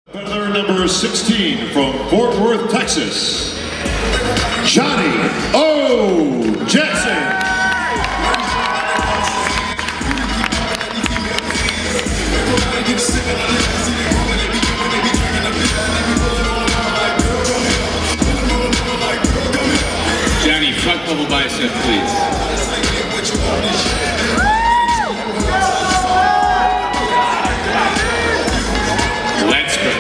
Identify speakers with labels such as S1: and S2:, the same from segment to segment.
S1: Competitor number 16 from Fort Worth, Texas, Johnny O. Jackson.
S2: Johnny, front double bicep, please. Let's go.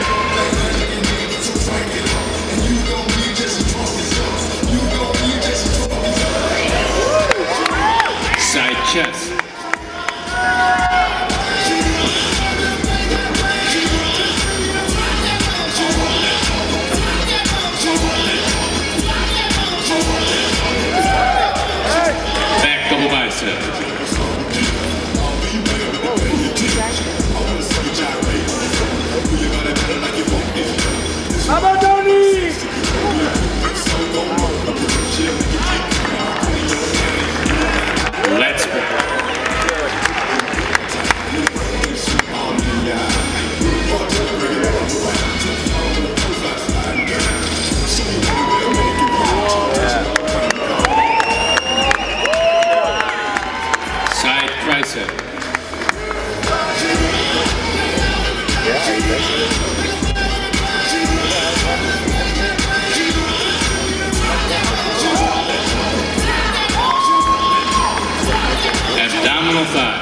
S2: Side chest. Back double bicep. Let's go. Side tricep. Abdominal thigh.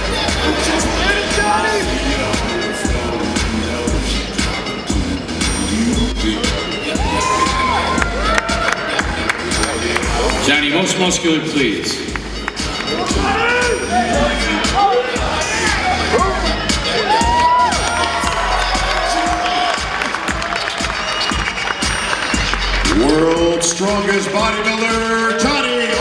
S2: Johnny, most muscular, please.
S1: World's strongest bodybuilder, Johnny